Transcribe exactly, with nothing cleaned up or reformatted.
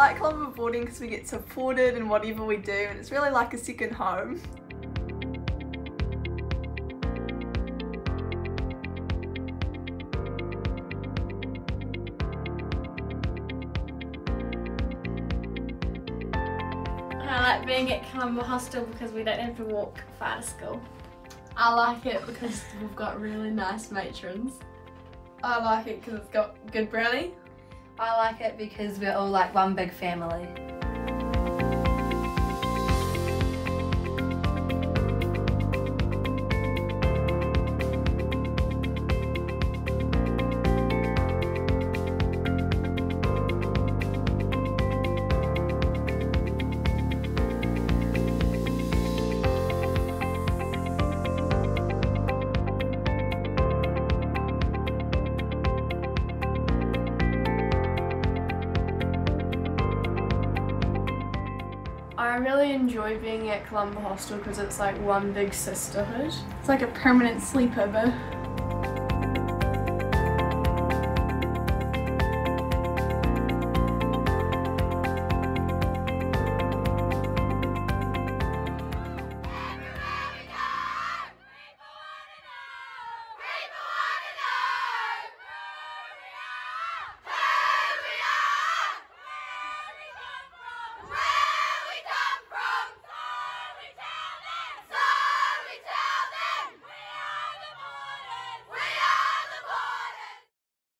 like Columba boarding because we get supported in whatever we do, and it's really like a second home. I like being at Columba Hostel because we don't have to walk far to school. I like it because we've got really nice matrons. I like it because it's got good brownie. I like it because we're all like one big family. I really enjoy being at Columba Hostel because it's like one big sisterhood. It's like a permanent sleepover.